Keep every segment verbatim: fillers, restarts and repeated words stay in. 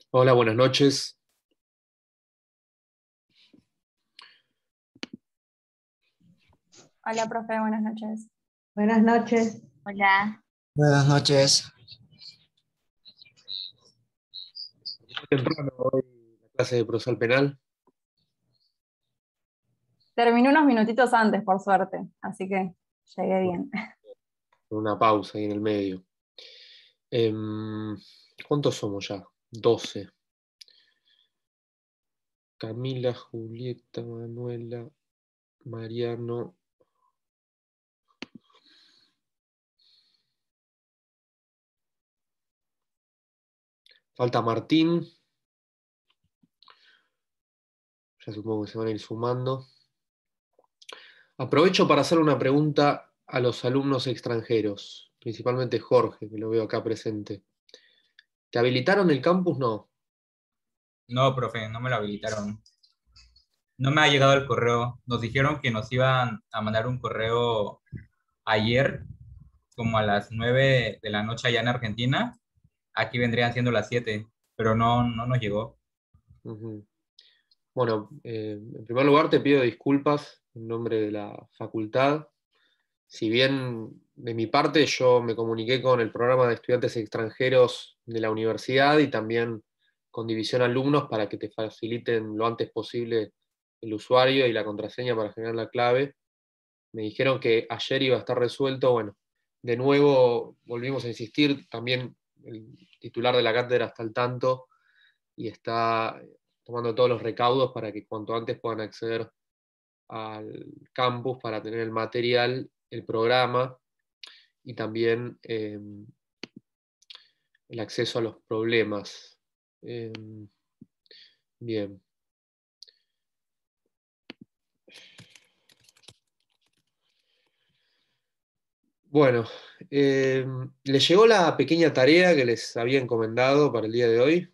Hola, buenas noches. Hola, profe, buenas noches. Buenas noches. Hola. Buenas noches. Muy temprano hoy la clase de procesal penal. Terminé unos minutitos antes, por suerte, así que llegué bien. Una pausa ahí en el medio. Em, ¿Cuántos somos ya? doce. Camila, Julieta, Manuela, Mariano. Falta Martín. Ya supongo que se van a ir sumando. Aprovecho para hacer una pregunta a los alumnos extranjeros, principalmente Jorge, que lo veo acá presente. ¿Te habilitaron el campus? No. No, profe, no me lo habilitaron. No me ha llegado el correo. Nos dijeron que nos iban a mandar un correo ayer, como a las nueve de la noche allá en Argentina. Aquí vendrían siendo las siete, pero no, no nos llegó. Uh-huh. Bueno, eh, en primer lugar te pido disculpas en nombre de la facultad. Si bien de mi parte yo me comuniqué con el programa de estudiantes extranjeros de la universidad y también con División Alumnos para que te faciliten lo antes posible el usuario y la contraseña para generar la clave. Me dijeron que ayer iba a estar resuelto. Bueno, de nuevo volvimos a insistir. También el titular de la cátedra está al tanto y está tomando todos los recaudos para que cuanto antes puedan acceder al campus para tener el material, el programa y también eh, el acceso a los problemas. Eh, bien. Bueno, eh, ¿les llegó la pequeña tarea que les había encomendado para el día de hoy?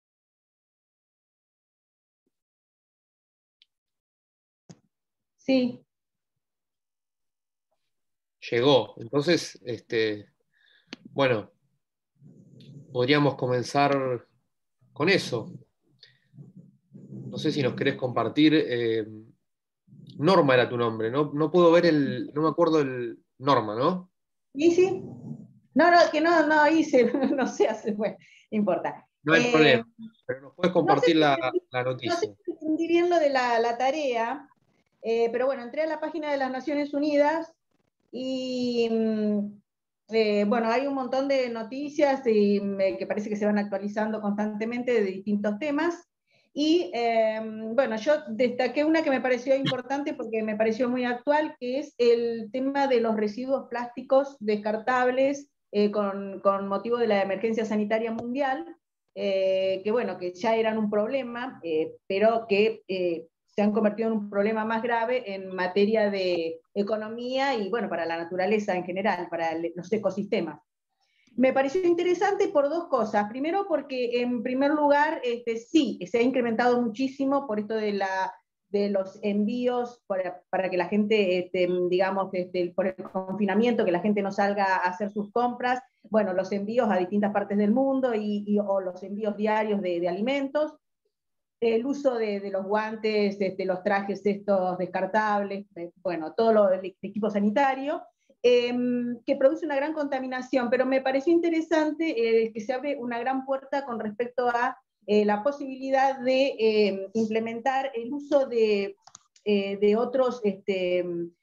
Sí. Llegó. Entonces, este, bueno, podríamos comenzar con eso. No sé si nos querés compartir. Eh, Norma era tu nombre, ¿no? No puedo ver el. No me acuerdo el. Norma, ¿no? ¿Y sí? No, no, que no, no hice, no sé, hace, bueno, no importa. No hay Eh, problema. Pero nos puedes no sé compartir si la, entendí, la no sé noticia. si entendí bien lo de la, la tarea, eh, pero bueno, entré a la página de las Naciones Unidas y mm, eh, bueno, hay un montón de noticias y, me- que parece que se van actualizando constantemente de distintos temas. Y eh, bueno, yo destaqué una que me pareció importante porque me pareció muy actual, que es el tema de los residuos plásticos descartables eh, con, con motivo de la emergencia sanitaria mundial, eh, que bueno, que ya eran un problema, eh, pero que eh, se han convertido en un problema más grave en materia de economía y bueno, para la naturaleza en general, para el, los ecosistemas. Me pareció interesante por dos cosas. Primero, porque en primer lugar, este, sí, se ha incrementado muchísimo por esto de, la, de los envíos para, para que la gente, este, digamos, este, por el confinamiento, que la gente no salga a hacer sus compras. Bueno, los envíos a distintas partes del mundo y, y o los envíos diarios de, de alimentos. El uso de, de los guantes, este, los trajes estos descartables, de, bueno, todo lo, el equipo sanitario, eh, que produce una gran contaminación, pero me pareció interesante eh, que se abre una gran puerta con respecto a eh, la posibilidad de eh, implementar el uso de, eh, de otros, este,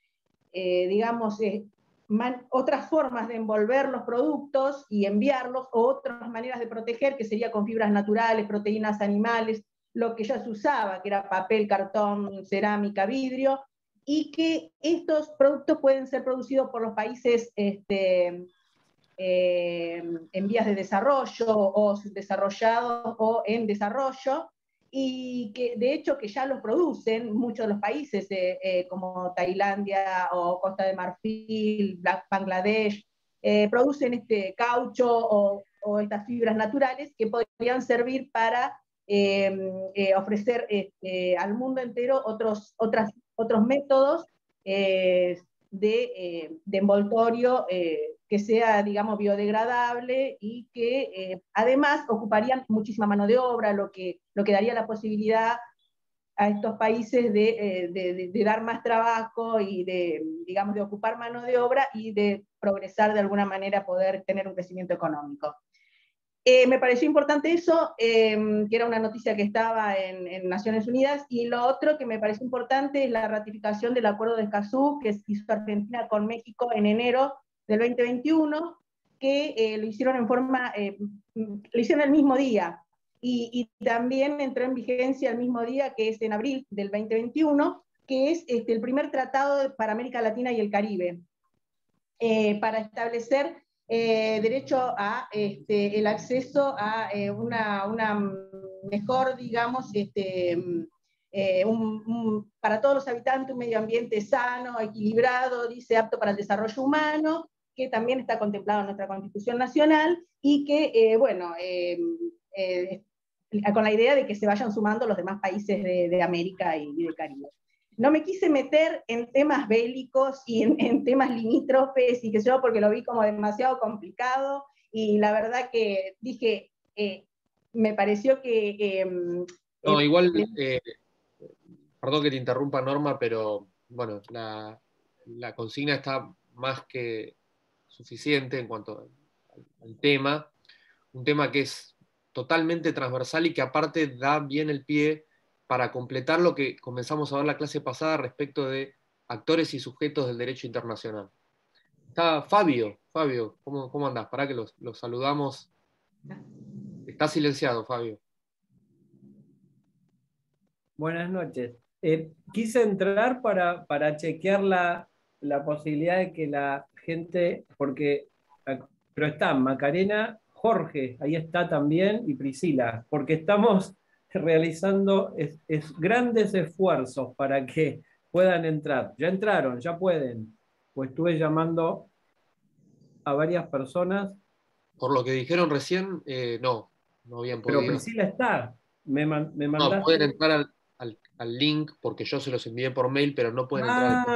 eh, digamos, eh, man, otras formas de envolver los productos y enviarlos, o otras maneras de proteger, que sería con fibras naturales, proteínas animales, lo que ya se usaba, que era papel, cartón, cerámica, vidrio, y que estos productos pueden ser producidos por los países este, eh, en vías de desarrollo o subdesarrollados o en desarrollo, y que de hecho que ya los producen muchos de los países eh, eh, como Tailandia o Costa de Marfil, Bangladesh, eh, producen este caucho o, o estas fibras naturales que podrían servir para eh, eh, ofrecer este, al mundo entero otros, otras, otros métodos eh, de, eh, de envoltorio eh, que sea, digamos, biodegradable y que eh, además ocuparían muchísima mano de obra, lo que, lo que daría la posibilidad a estos países de, eh, de, de, de dar más trabajo y de, digamos, de ocupar mano de obra y de progresar de alguna manera, poder tener un crecimiento económico. Eh, me pareció importante eso, eh, que era una noticia que estaba en, en Naciones Unidas, y lo otro que me pareció importante es la ratificación del Acuerdo de Escazú, que hizo Argentina con México en enero del veinte veintiuno, que eh, lo hicieron en forma, eh, lo hicieron el mismo día, y, y también entró en vigencia el mismo día, que es en abril del veinte veintiuno, que es este, el primer tratado para América Latina y el Caribe, eh, para establecer eh, derecho a este, el acceso a eh, una, una mejor, digamos, este, eh, un, un, para todos los habitantes, un medio ambiente sano, equilibrado, dice, apto para el desarrollo humano, que también está contemplado en nuestra Constitución Nacional, y que, eh, bueno, eh, eh, con la idea de que se vayan sumando los demás países de, de América y, y del Caribe. No me quise meter en temas bélicos y en, en temas limítrofes y que yo, porque lo vi como demasiado complicado, y la verdad que dije, eh, me pareció que... Eh, no, eh, igual, eh, perdón que te interrumpa, Norma, pero bueno, la, la consigna está más que suficiente en cuanto al, al tema, un tema que es totalmente transversal y que aparte da bien el pie para completar lo que comenzamos a ver la clase pasada respecto de actores y sujetos del derecho internacional. Está Fabio. Fabio, ¿cómo, cómo andás? Para que los, los saludamos. Está silenciado, Fabio. Buenas noches. Eh, quise entrar para, para chequear la, la posibilidad de que la gente, porque, pero están Macarena, Jorge, ahí está también, y Priscila, porque estamos realizando es, es grandes esfuerzos para que puedan entrar. Ya entraron, ya pueden. Pues estuve llamando a varias personas. Por lo que dijeron recién, eh, no, no habían podido. Pero Priscila está. Me, me mandaste... No, pueden entrar al, al, al link porque yo se los envié por mail, pero no pueden ah, entrar.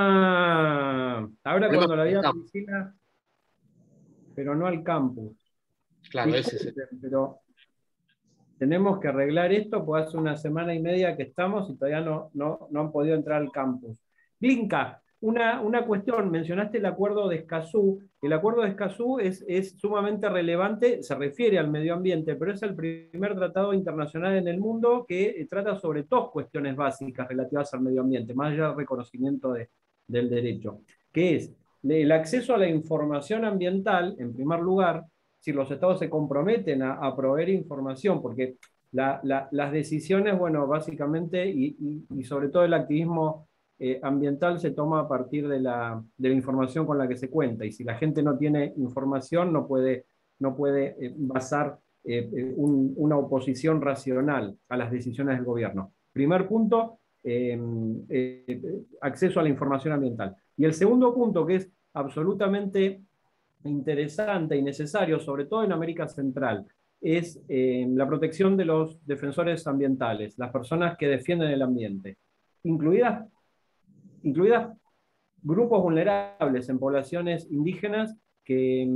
Ah, ahora cuando la vi a Priscila, pero no al campus. Claro, ese es el... Pero tenemos que arreglar esto, pues hace una semana y media que estamos y todavía no, no, no han podido entrar al campus. Glinka, una, una cuestión, mencionaste el acuerdo de Escazú. El acuerdo de Escazú es, es sumamente relevante, se refiere al medio ambiente, pero es el primer tratado internacional en el mundo que trata sobre dos cuestiones básicas relativas al medio ambiente, más allá del reconocimiento de, del derecho, que es el acceso a la información ambiental, en primer lugar. Si los estados se comprometen a, a proveer información, porque la, la, las decisiones, bueno, básicamente, y, y, y sobre todo el activismo eh, ambiental se toma a partir de la, de la información con la que se cuenta, y si la gente no tiene información, no puede, no puede eh, basar eh, un, una oposición racional a las decisiones del gobierno. Primer punto, eh, eh, acceso a la información ambiental. Y el segundo punto, que es absolutamente interesante y necesario, sobre todo en América Central, es eh, la protección de los defensores ambientales, las personas que defienden el ambiente, incluidas, incluidas grupos vulnerables en poblaciones indígenas que,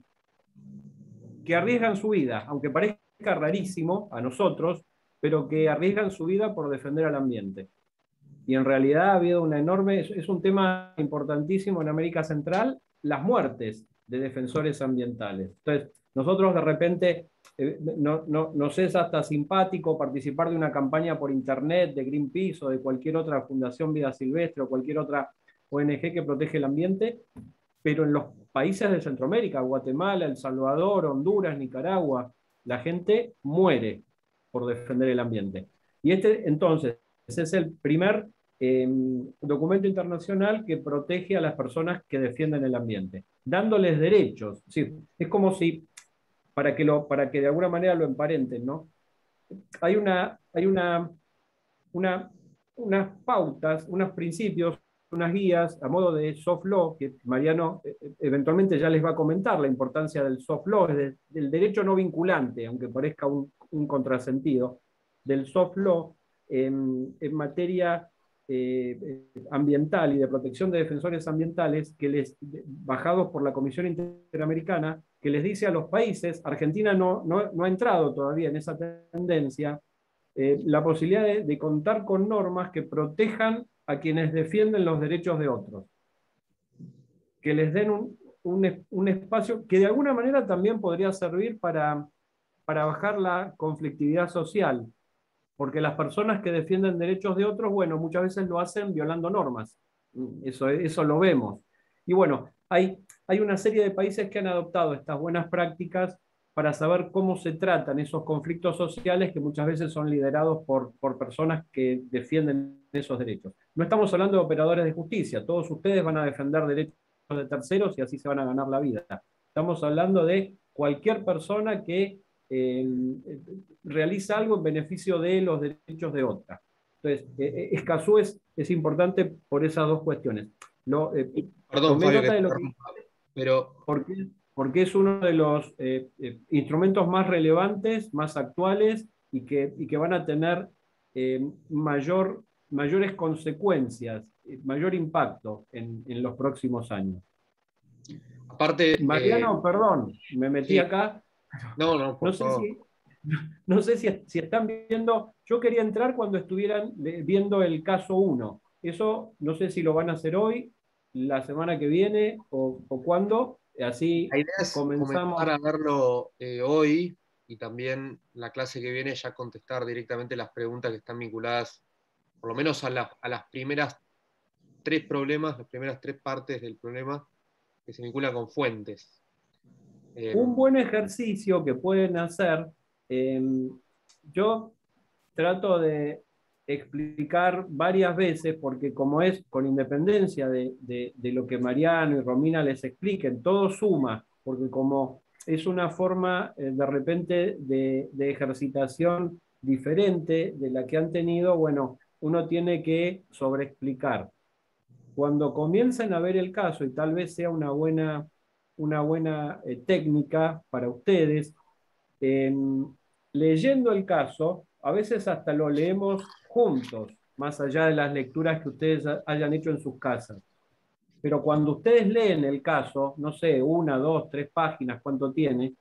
que arriesgan su vida, aunque parezca rarísimo a nosotros, pero que arriesgan su vida por defender al ambiente. Y en realidad ha habido una enorme, es, es un tema importantísimo en América Central, las muertes de defensores ambientales. Entonces, nosotros de repente eh, no, no, nos es hasta simpático participar de una campaña por internet de Greenpeace o de cualquier otra Fundación Vida Silvestre o cualquier otra O N G que protege el ambiente, pero en los países de Centroamérica, Guatemala, El Salvador, Honduras, Nicaragua, la gente muere por defender el ambiente. Y este, entonces, ese es el primer eh, documento internacional que protege a las personas que defienden el ambiente, dándoles derechos. Sí, es como si, para que, lo, para que de alguna manera lo emparenten, ¿no? Hay, una, hay una, una, unas pautas, unos principios, unas guías a modo de soft law, que Mariano eh, eventualmente ya les va a comentar la importancia del soft law, es de, del derecho no vinculante, aunque parezca un, un contrasentido, del soft law, En, en, materia eh, ambiental y de protección de defensores ambientales que les, bajados por la Comisión Interamericana, que les dice a los países, Argentina no, no, no ha entrado todavía en esa tendencia, eh, la posibilidad de, de contar con normas que protejan a quienes defienden los derechos de otros, que les den un, un, un espacio que de alguna manera también podría servir para, para bajar la conflictividad social, porque las personas que defienden derechos de otros, bueno, muchas veces lo hacen violando normas, eso, eso lo vemos. Y bueno, hay, hay una serie de países que han adoptado estas buenas prácticas para saber cómo se tratan esos conflictos sociales que muchas veces son liderados por, por personas que defienden esos derechos. No estamos hablando de operadores de justicia, todos ustedes van a defender derechos de terceros y así se van a ganar la vida. Estamos hablando de cualquier persona que eh, realiza algo en beneficio de los derechos de otra. Entonces, eh, Escazú es, es importante por esas dos cuestiones. Lo, eh, Perdón, Fabio, que de lo que, pero... porque, porque es uno de los eh, eh, instrumentos más relevantes, más actuales y que, y que van a tener eh, mayor, mayores consecuencias, mayor impacto en, en los próximos años. Aparte, Mariano, eh, perdón, me metí sí. acá. No, no, por no sé favor. si, no sé si, si están viendo, yo quería entrar cuando estuvieran viendo el caso uno. Eso no sé si lo van a hacer hoy, la semana que viene o, o cuándo. Así La idea es comenzamos. comenzar a verlo eh, hoy y también la clase que viene ya contestar directamente las preguntas que están vinculadas, por lo menos a, la, a las primeras tres problemas, las primeras tres partes del problema que se vinculan con fuentes. Eh, Un buen ejercicio que pueden hacer, eh, yo trato de explicar varias veces, porque como es con independencia de, de, de lo que Mariano y Romina les expliquen, todo suma, porque como es una forma eh, de repente de, de ejercitación diferente de la que han tenido, bueno, uno tiene que sobreexplicar. Cuando comiencen a ver el caso, y tal vez sea una buena, una buena eh, técnica para ustedes, eh, leyendo el caso, a veces hasta lo leemos juntos, más allá de las lecturas que ustedes hayan hecho en sus casas. Pero cuando ustedes leen el caso, no sé, una, dos, tres páginas, cuánto tiene,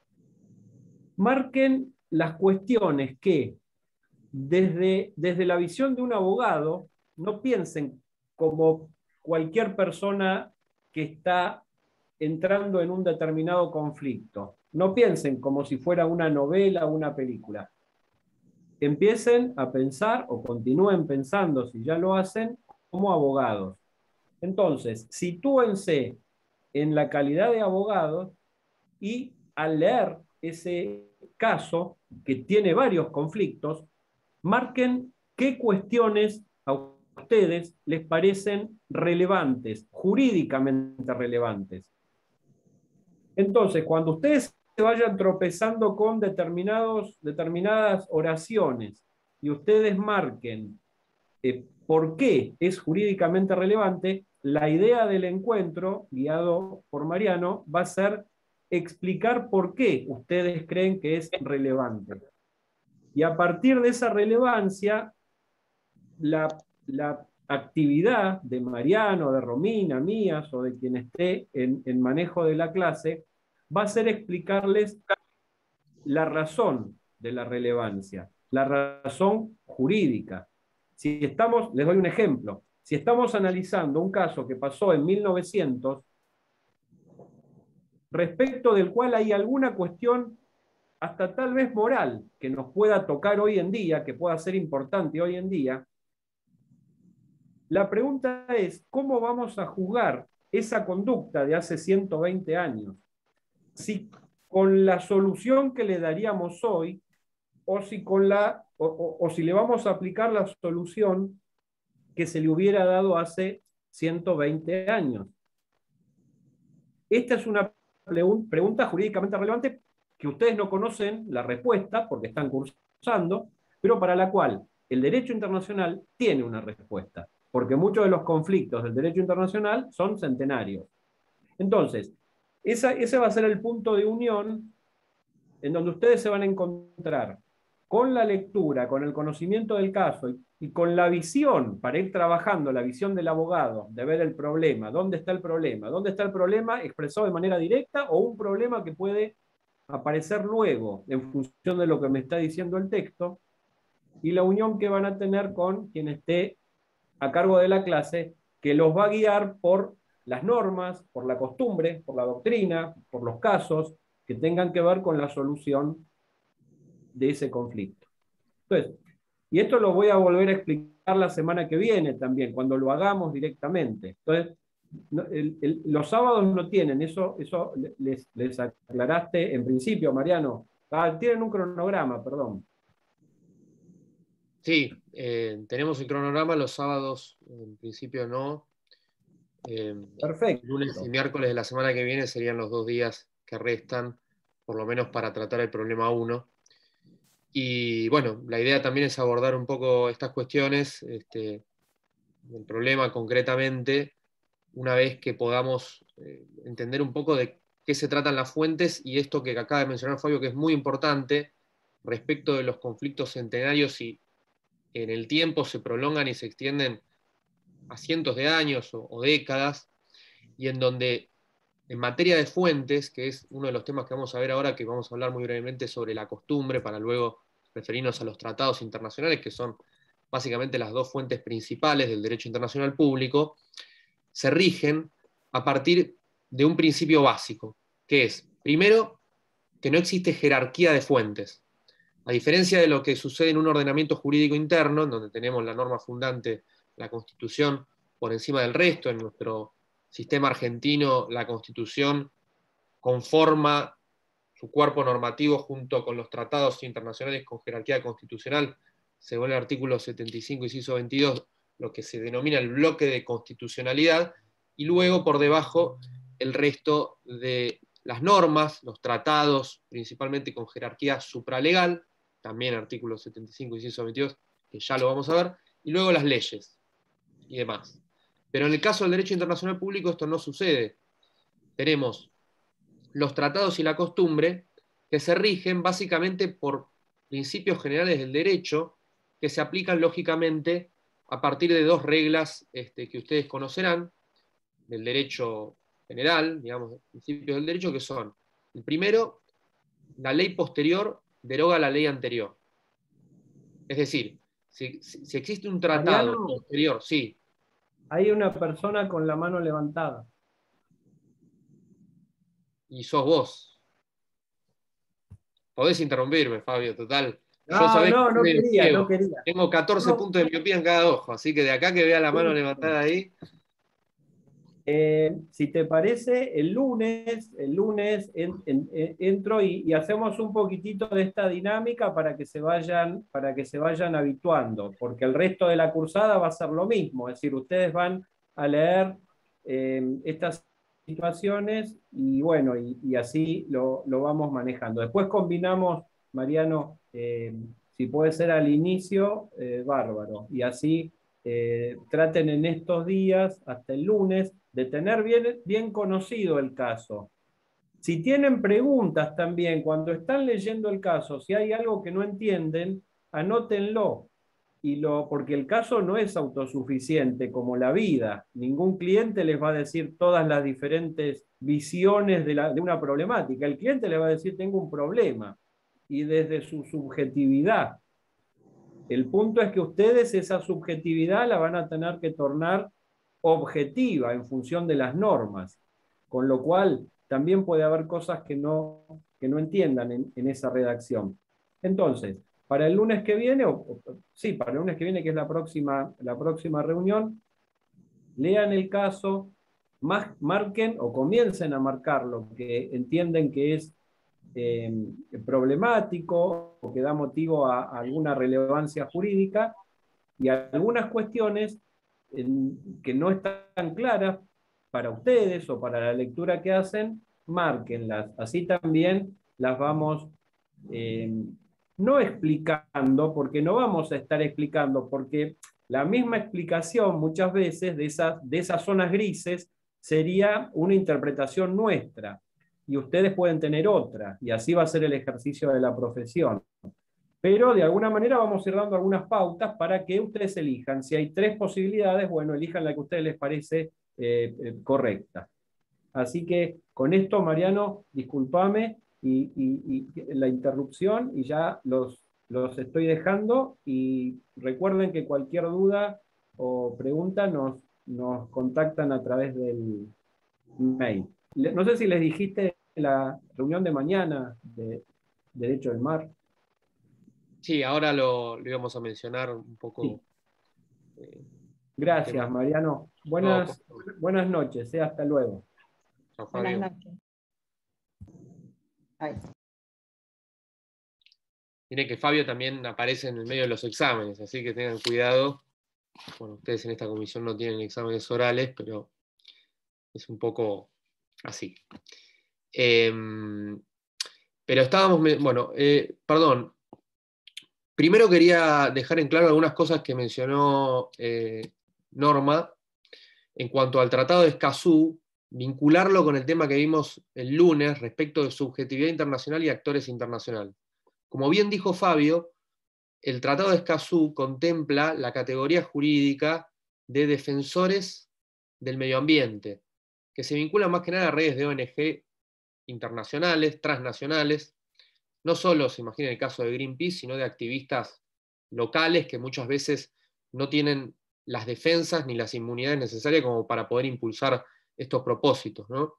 marquen las cuestiones que desde, desde la visión de un abogado, no piensen como cualquier persona que está entrando en un determinado conflicto. No piensen como si fuera una novela o una película. Empiecen a pensar o continúen pensando, si ya lo hacen, como abogados. Entonces, sitúense en la calidad de abogados y al leer ese caso, que tiene varios conflictos, marquen qué cuestiones a ustedes les parecen relevantes, jurídicamente relevantes. Entonces, cuando ustedes se vayan tropezando con determinados, determinadas oraciones y ustedes marquen eh, por qué es jurídicamente relevante, la idea del encuentro, guiado por Mariano, va a ser explicar por qué ustedes creen que es relevante. Y a partir de esa relevancia, la, la actividad de Mariano, de Romina, mías o de quien esté en, en manejo de la clase, va a ser explicarles la razón de la relevancia, la razón jurídica. Si estamos, les doy un ejemplo, si estamos analizando un caso que pasó en mil novecientos, respecto del cual hay alguna cuestión hasta tal vez moral que nos pueda tocar hoy en día, que pueda ser importante hoy en día, la pregunta es, ¿cómo vamos a juzgar esa conducta de hace ciento veinte años? Si con la solución que le daríamos hoy, o si, con la, o, o, o si le vamos a aplicar la solución que se le hubiera dado hace ciento veinte años. Esta es una pregunta jurídicamente relevante que ustedes no conocen la respuesta porque están cursando, pero para la cual el derecho internacional tiene una respuesta, porque muchos de los conflictos del derecho internacional son centenarios. Entonces, esa, ese va a ser el punto de unión en donde ustedes se van a encontrar con la lectura, con el conocimiento del caso y y con la visión, para ir trabajando la visión del abogado, de ver el problema, dónde está el problema, dónde está el problema expresado de manera directa o un problema que puede aparecer luego en función de lo que me está diciendo el texto, y la unión que van a tener con quien esté a cargo de la clase, que los va a guiar por las normas, por la costumbre, por la doctrina, por los casos que tengan que ver con la solución de ese conflicto. Entonces, y esto lo voy a volver a explicar la semana que viene también, cuando lo hagamos directamente. Entonces, no, el, el, los sábados no tienen, eso, eso les, les aclaraste en principio, Mariano. Ah, tienen un cronograma, perdón. Sí, eh, tenemos el cronograma, los sábados en principio no. Eh, Perfecto. Lunes y miércoles de la semana que viene serían los dos días que restan, por lo menos para tratar el problema uno. Y bueno, la idea también es abordar un poco estas cuestiones, este, el problema concretamente, una vez que podamos eh, entender un poco de qué se tratan las fuentes y esto que acaba de mencionar Fabio, que es muy importante respecto de los conflictos centenarios y en el tiempo se prolongan y se extienden a cientos de años o, o décadas, y en donde en materia de fuentes, que es uno de los temas que vamos a ver ahora, que vamos a hablar muy brevemente sobre la costumbre, para luego referirnos a los tratados internacionales, que son básicamente las dos fuentes principales del derecho internacional público, se rigen a partir de un principio básico, que es, primero, que no existe jerarquía de fuentes. A diferencia de lo que sucede en un ordenamiento jurídico interno, en donde tenemos la norma fundante, la Constitución, por encima del resto, en nuestro sistema argentino, la Constitución conforma su cuerpo normativo junto con los tratados internacionales con jerarquía constitucional, según el artículo setenta y cinco, inciso veintidós, lo que se denomina el bloque de constitucionalidad, y luego por debajo el resto de las normas, los tratados, principalmente con jerarquía supralegal, también artículo setenta y cinco, inciso veintidós, que ya lo vamos a ver, y luego las leyes y demás. Pero en el caso del derecho internacional público esto no sucede. Tenemos los tratados y la costumbre que se rigen básicamente por principios generales del derecho que se aplican lógicamente a partir de dos reglas este, que ustedes conocerán del derecho general, digamos, principios del derecho, que son, el primero, la ley posterior deroga la ley anterior. Es decir, si, si existe un tratado Mariano, posterior, sí. hay una persona con la mano levantada. Y sos vos. Podés interrumpirme, Fabio, total. No, Yo sabés no, que no soy quería, ciego. no quería. Tengo catorce No. puntos de miopía en cada ojo, así que de acá que vea la mano levantada ahí. Eh, si te parece, el lunes, el lunes en, en, en, entro y, y hacemos un poquitito de esta dinámica para que se vayan, para que se vayan habituando, porque el resto de la cursada va a ser lo mismo, es decir, ustedes van a leer eh, estas situaciones y bueno, y, y así lo, lo vamos manejando. Después combinamos, Mariano, eh, si puede ser al inicio, eh, bárbaro, y así eh, traten en estos días, hasta el lunes, de tener bien, bien conocido el caso. Si tienen preguntas también, cuando están leyendo el caso, si hay algo que no entienden, anótenlo. Y lo, porque el caso no es autosuficiente como la vida. Ningún cliente les va a decir todas las diferentes visiones de, la, de una problemática. El cliente les va a decir, tengo un problema. Y desde su subjetividad. El punto es que ustedes esa subjetividad la van a tener que tornar objetiva en función de las normas, con lo cual también puede haber cosas que no, que no entiendan en, en esa redacción. Entonces, para el lunes que viene, o, o, sí, para el lunes que viene, que es la próxima, la próxima reunión, lean el caso, más, marquen o comiencen a marcar lo que entienden que es eh, problemático o que da motivo a, a alguna relevancia jurídica y algunas cuestiones en, que no están claras para ustedes o para la lectura que hacen, márquenlas. Así también las vamos eh, no explicando, porque no vamos a estar explicando, porque la misma explicación muchas veces de esas, de esas zonas grises sería una interpretación nuestra y ustedes pueden tener otra, y así va a ser el ejercicio de la profesión. pero de alguna manera vamos a ir dando algunas pautas para que ustedes elijan. Si hay tres posibilidades, bueno, elijan la que a ustedes les parece eh, eh, correcta. Así que con esto, Mariano, discúlpame y, y, y la interrupción, y ya los, los estoy dejando, y recuerden que cualquier duda o pregunta nos, nos contactan a través del mail. No sé si les dijiste la reunión de mañana de Derecho del Mar. Sí, ahora lo, lo íbamos a mencionar un poco. Sí. Eh, Gracias, tema. Mariano. Buenas, no, buenas noches. Eh, hasta luego. Chao, Buenas Fabio. noches. Ay. Tiene que Fabio también aparece en el medio de los exámenes, así que tengan cuidado. Bueno, ustedes en esta comisión no tienen exámenes orales, pero es un poco así. Eh, pero estábamos, bueno, eh, perdón. Primero quería dejar en claro algunas cosas que mencionó eh, Norma en cuanto al Tratado de Escazú, vincularlo con el tema que vimos el lunes respecto de subjetividad internacional y actores internacionales. Como bien dijo Fabio, el Tratado de Escazú contempla la categoría jurídica de defensores del medio ambiente, que se vinculan más que nada a redes de O N G internacionales, transnacionales. No solo se imagina el caso de Greenpeace, sino de activistas locales que muchas veces no tienen las defensas ni las inmunidades necesarias como para poder impulsar estos propósitos, ¿no?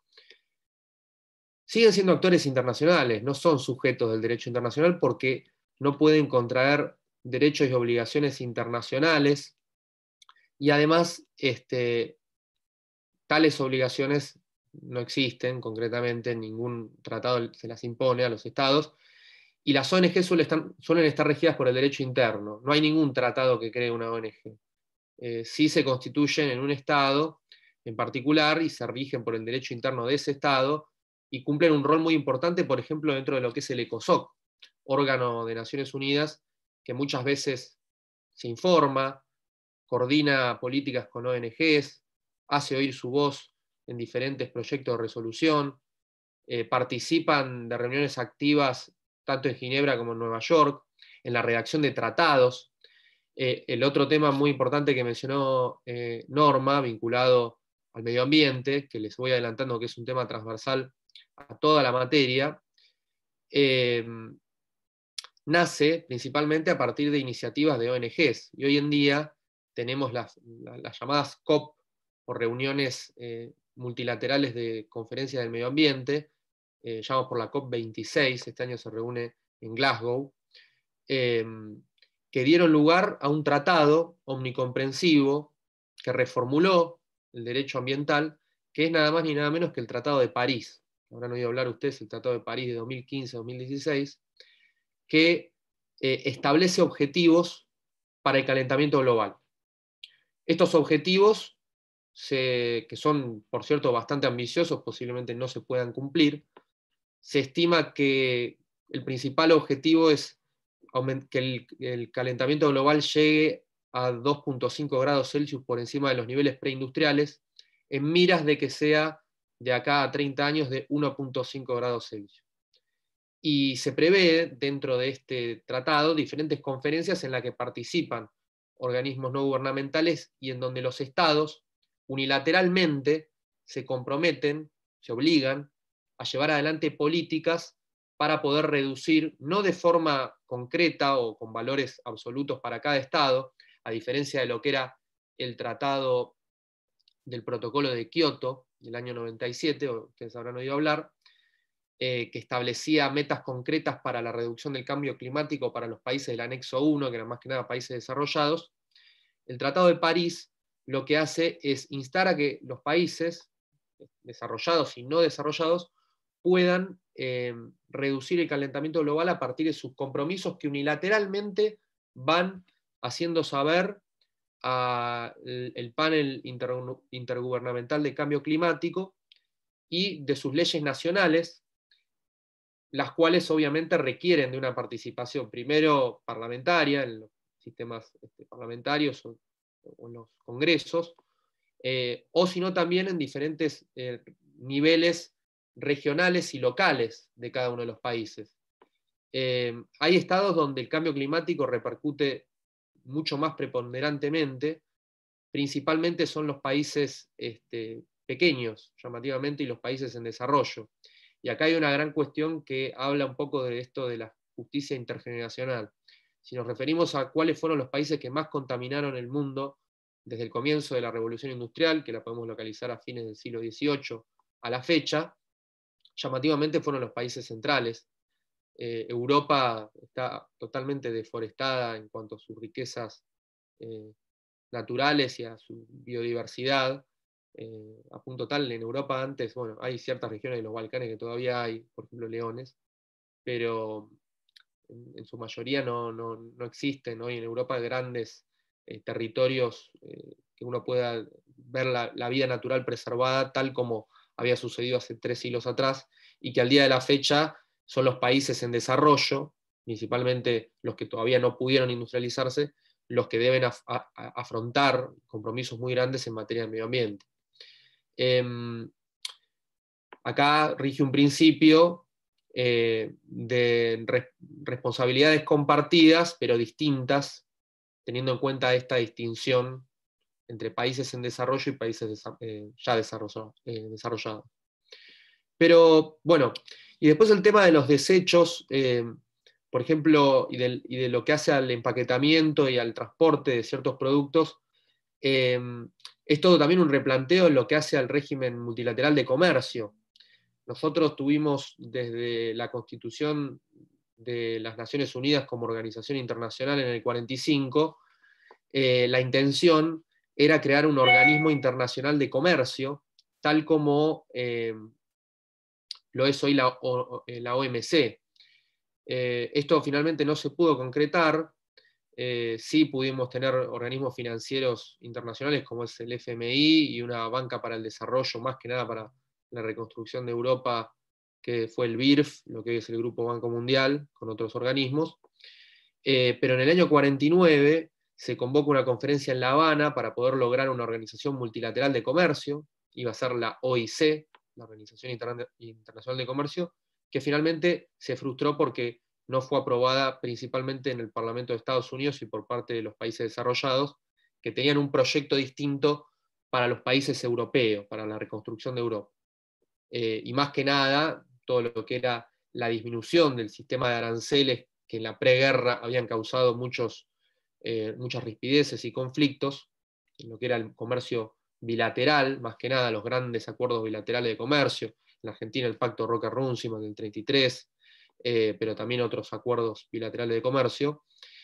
Siguen siendo actores internacionales, no son sujetos del derecho internacional porque no pueden contraer derechos y obligaciones internacionales, y además este, tales obligaciones no existen concretamente, ningún tratado se las impone a los estados, y las O N G suelen estar, suelen estar regidas por el derecho interno. No hay ningún tratado que cree una O N G. Eh, sí se constituyen en un estado en particular y se rigen por el derecho interno de ese estado y cumplen un rol muy importante, por ejemplo, dentro de lo que es el ECOSOC, órgano de Naciones Unidas que muchas veces se informa, coordina políticas con O N Gs, hace oír su voz en diferentes proyectos de resolución, eh, participan de reuniones activas tanto en Ginebra como en Nueva York, en la redacción de tratados. Eh, el otro tema muy importante que mencionó eh, Norma, vinculado al medio ambiente, que les voy adelantando que es un tema transversal a toda la materia, eh, nace principalmente a partir de iniciativas de O N Gs. Y hoy en día tenemos las, las llamadas COP, o reuniones eh, multilaterales de conferencias del medio ambiente, eh, llamamos por la COP veintiséis, este año se reúne en Glasgow, eh, que dieron lugar a un tratado omnicomprensivo que reformuló el derecho ambiental, que es nada más ni nada menos que el Tratado de París. Habrán oído hablar ustedes del Tratado de París de dos mil quince a dos mil dieciséis, que eh, establece objetivos para el calentamiento global. Estos objetivos, se, que son, por cierto, bastante ambiciosos, posiblemente no se puedan cumplir, se estima que el principal objetivo es que el, el calentamiento global llegue a dos punto cinco grados Celsius por encima de los niveles preindustriales, en miras de que sea de acá a treinta años de uno punto cinco grados Celsius. Y se prevé dentro de este tratado diferentes conferencias en las que participan organismos no gubernamentales y en donde los estados unilateralmente se comprometen, se obligan a llevar adelante políticas para poder reducir, no de forma concreta o con valores absolutos para cada estado, a diferencia de lo que era el tratado del protocolo de Kioto del año noventa y siete, o ustedes habrán oído hablar, eh, que establecía metas concretas para la reducción del cambio climático para los países del anexo uno, que eran más que nada países desarrollados. El Tratado de París lo que hace es instar a que los países desarrollados y no desarrollados puedan eh, reducir el calentamiento global a partir de sus compromisos que unilateralmente van haciendo saber al el panel inter, intergubernamental de cambio climático y de sus leyes nacionales, las cuales obviamente requieren de una participación primero parlamentaria en los sistemas este, parlamentarios o, o en los congresos, eh, o sino también en diferentes eh, niveles regionales y locales de cada uno de los países. eh, hay estados donde el cambio climático repercute mucho más preponderantemente, principalmente son los países este, pequeños, llamativamente, y los países en desarrollo. Y acá hay una gran cuestión que habla un poco de esto de la justicia intergeneracional. Si nos referimos a cuáles fueron los países que más contaminaron el mundo desde el comienzo de la Revolución Industrial, que la podemos localizar a fines del siglo dieciocho, a la fecha, llamativamente fueron los países centrales. Eh, Europa está totalmente deforestada en cuanto a sus riquezas eh, naturales y a su biodiversidad, eh, a punto tal, en Europa antes, bueno, hay ciertas regiones de los Balcanes que todavía hay, por ejemplo, leones, pero en, en su mayoría no, no, no existen hoy en Europa grandes eh, territorios eh, que uno pueda ver la, la vida natural preservada tal como había sucedido hace tres siglos atrás, y que al día de la fecha son los países en desarrollo, principalmente los que todavía no pudieron industrializarse, los que deben af a, a afrontar compromisos muy grandes en materia de medio ambiente. Eh, acá rige un principio eh, de re responsabilidades compartidas, pero distintas, teniendo en cuenta esta distinción entre países en desarrollo y países desa eh, ya desarrollado, eh, desarrollados. Pero bueno, y después el tema de los desechos, eh, por ejemplo, y de, y de lo que hace al empaquetamiento y al transporte de ciertos productos, eh, es todo también un replanteo en lo que hace al régimen multilateral de comercio. Nosotros tuvimos desde la Constitución de las Naciones Unidas como organización internacional en el cuarenta y cinco, eh, la intención era crear un organismo internacional de comercio, tal como eh, lo es hoy la, o, la O M C. Eh, esto finalmente no se pudo concretar. Eh, sí pudimos tener organismos financieros internacionales como es el F M I y una banca para el desarrollo, más que nada para la reconstrucción de Europa, que fue el B I R F, lo que es el Grupo Banco Mundial, con otros organismos. Eh, pero en el año cuarenta y nueve se convoca una conferencia en La Habana para poder lograr una organización multilateral de comercio, iba a ser la O I C, la Organización Inter- Internacional de Comercio, que finalmente se frustró porque no fue aprobada principalmente en el Parlamento de Estados Unidos y por parte de los países desarrollados, que tenían un proyecto distinto para los países europeos, para la reconstrucción de Europa. Eh, y más que nada, todo lo que era la disminución del sistema de aranceles que en la preguerra habían causado muchos, eh, muchas rispideces y conflictos, en lo que era el comercio bilateral, más que nada los grandes acuerdos bilaterales de comercio, en la Argentina el Pacto Roca-Runciman del treinta y tres, eh, pero también otros acuerdos bilaterales de comercio,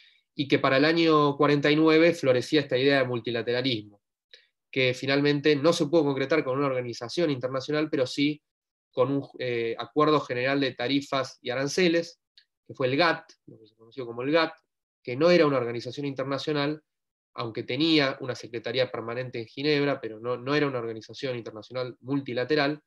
y que para el año cuarenta y nueve florecía esta idea de multilateralismo, que finalmente no se pudo concretar con una organización internacional, pero sí con un eh, acuerdo general de tarifas y aranceles, que fue el GATT, lo que se conoció como el GATT, que no era una organización internacional, aunque tenía una secretaría permanente en Ginebra, pero no, no era una organización internacional multilateral,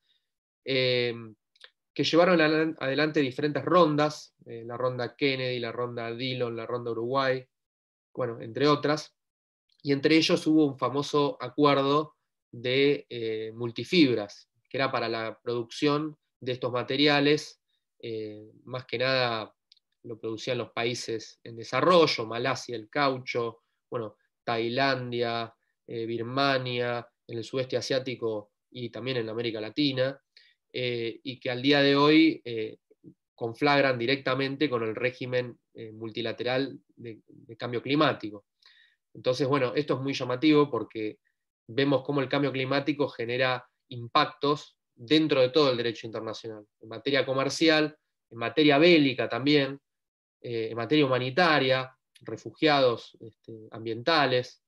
eh, que llevaron adelante diferentes rondas, eh, la ronda Kennedy, la ronda Dillon, la ronda Uruguay, bueno, entre otras, y entre ellos hubo un famoso acuerdo de eh, multifibras, que era para la producción de estos materiales, eh, más que nada lo producían los países en desarrollo, Malasia el caucho, bueno, Tailandia, eh, Birmania, en el sudeste asiático y también en América Latina, eh, y que al día de hoy eh, conflagran directamente con el régimen eh, multilateral de, de cambio climático. Entonces, bueno, esto es muy llamativo porque vemos cómo el cambio climático genera impactos dentro de todo el derecho internacional, en materia comercial, en materia bélica también, eh, en materia humanitaria, refugiados este, ambientales.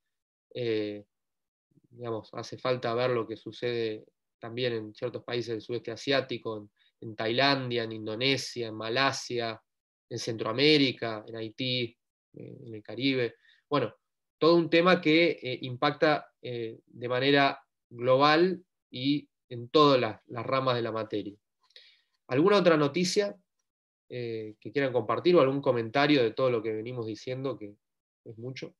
Eh, digamos, hace falta ver lo que sucede también en ciertos países del sudeste asiático, en, en Tailandia, en Indonesia, en Malasia, en Centroamérica, en Haití, eh, en el Caribe. Bueno, todo un tema que eh, impacta eh, de manera global y en todas las, las ramas de la materia. ¿Alguna otra noticia eh, que quieran compartir o algún comentario de todo lo que venimos diciendo, que es mucho?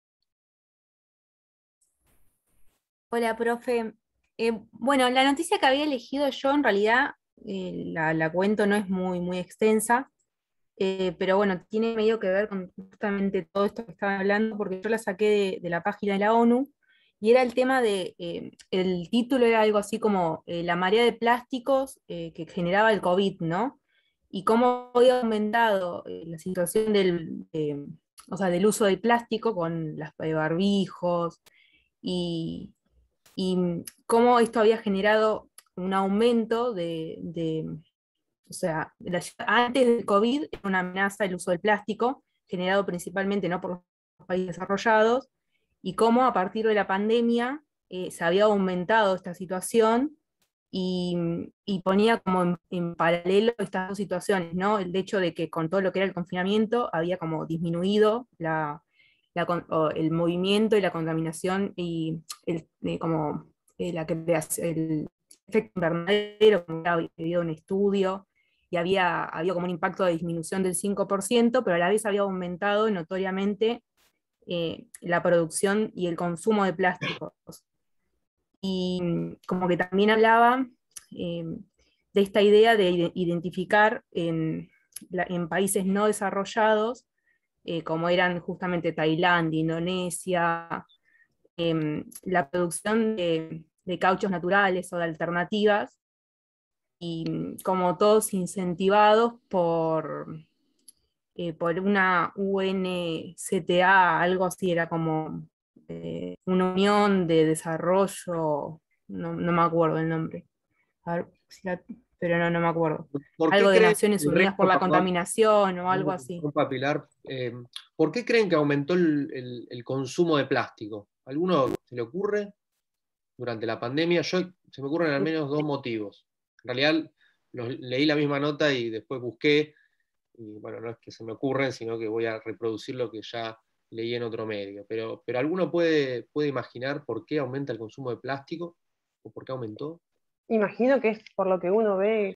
Hola, profe. Eh, bueno, la noticia que había elegido yo en realidad, eh, la, la cuento, no es muy, muy extensa. eh, pero bueno, tiene medio que ver con justamente todo esto que estaban hablando, porque yo la saqué de, de la página de la ONU, y era el tema de, eh, el título era algo así como eh, la marea de plásticos eh, que generaba el COVID, ¿no? Y cómo había aumentado eh, la situación del, eh, o sea, del uso del plástico con las eh, barbijos, y, y cómo esto había generado un aumento de, de o sea, la- antes del COVID era una amenaza el uso del plástico, generado principalmente no por los países desarrollados, y cómo a partir de la pandemia eh, se había aumentado esta situación y, y ponía como en, en paralelo estas dos situaciones, ¿no? El hecho de que con todo lo que era el confinamiento había como disminuido la, la con- o el movimiento y la contaminación y el, eh, como eh, la creación, el efecto invernadero, como había habido un estudio, y había, había como un impacto de disminución del cinco por ciento, pero a la vez había aumentado notoriamente eh, la producción y el consumo de plásticos. Y mm, como que también hablaba eh, de esta idea de ide- identificar en, la- en países no desarrollados, eh, como eran justamente Tailandia, Indonesia, em, la producción de, de cauchos naturales o de alternativas, y mm, como todos incentivados por, eh, por una U N C T A, algo así, era como eh, una unión de desarrollo, no, no me acuerdo el nombre. A ver, si la- pero no, no me acuerdo. ¿Por Algo qué de creen Naciones el Unidas por resto, la perdón, contaminación o algo perdón que así. interrumpa, Pilar, eh, ¿por qué creen que aumentó el, el- el consumo de plástico? ¿Alguno se le ocurre durante la pandemia? Yo, se me ocurren al menos dos motivos. En realidad los- leí la misma nota y después busqué, y bueno, no es que se me ocurren, sino que voy a reproducir lo que ya leí en otro medio. Pero, pero ¿alguno puede, puede imaginar por qué aumenta el consumo de plástico? ¿O por qué aumentó? Imagino que es por lo que uno ve